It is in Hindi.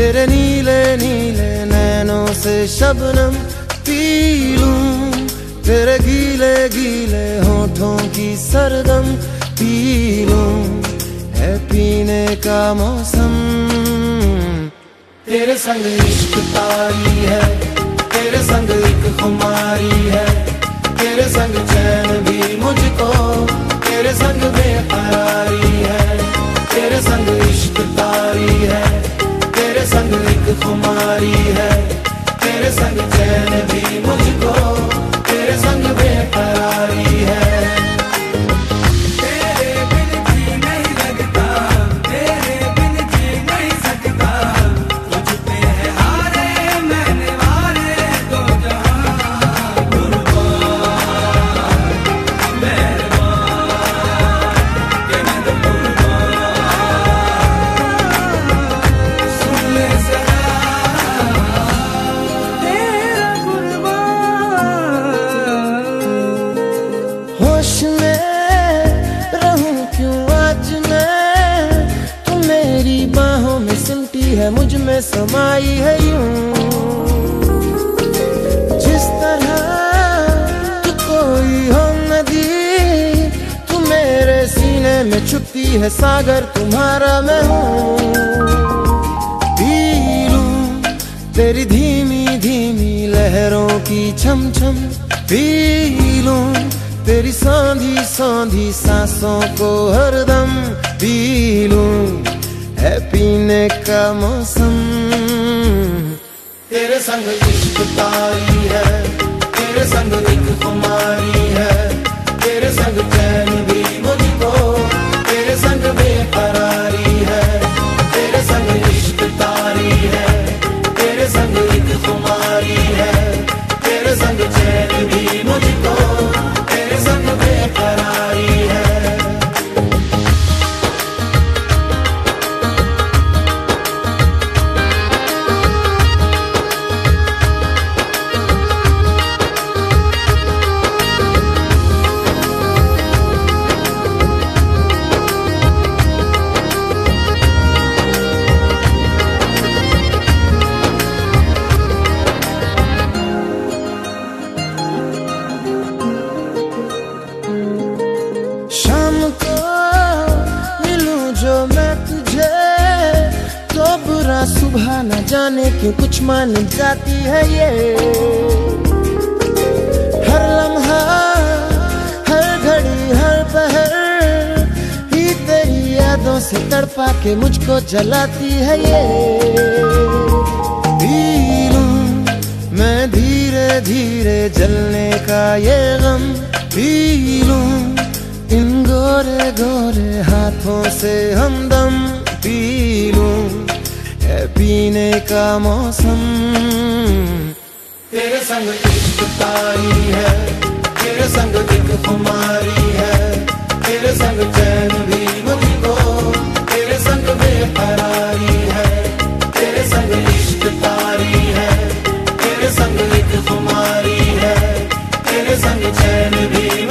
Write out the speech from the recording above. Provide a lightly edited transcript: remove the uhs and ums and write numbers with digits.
तेरे नीले नीले नैनों से शबनम पी लूं, तेरे गीले गीले होठों की सरगम पी लूं, है पीने का मौसम। तेरे संग इश्क तारी है, तेरे संग एक खुमारी है, तेरे संग चैन भी मुझको, तेरे संग बेकरारी है। तेरे संग इश्क तारी है, तेरे संग एक खुमारी है, तेरे संग चैन भी मुझको, तेरे संग बेकरारी है। होश में रहूं क्यों आज मैं, तू मेरी बाहों में सिमटी है, मुझ में समाई है यूं। जिस तरह तू कोई हो नदी, तू मेरे सीने में छुपती है सागर, तुम्हारा मैं हूँ। पी लूं तेरी धीमी धीमी लहरों की छम छम, पी लूं तेरी सांधी सांधी सांसों को हरदम, पी लूं है पीने का मौसम। तेरे संग इश्क तारी है, तेरे संग एक खुमारी है, तेरे संग चैन भी मुझको, तेरे संग बेकरारी है। तेरे संग इश्क तारी है, तेरे संग एक खुमारी है, तेरे संग चैन भी मुझको, तेरे संग बेकरारी है। शाम को मिलूं जो मैं तुझे, तो बुरा सुबह न जाने क्यों कुछ मान जाती है ये। हर लम्हा हर घड़ी हर पहर ही तेरी यादों से तड़पा के मुझको जलाती है ये। पी लूं मैं धीरे धीरे जलने का ये गम, पी लूं इन गोरे गोरे हाथों से हमदम, पी लूं है पीने का मौसम। तेरे संग इश्क तारी है, तेरे संग एक खुमारी है, तेरे संग चैन भी मुझको, तेरे संग बेकरारी है। तेरे संग इश्क तारी है, तेरे संग एक खुमारी है, तेरे संग चैन भी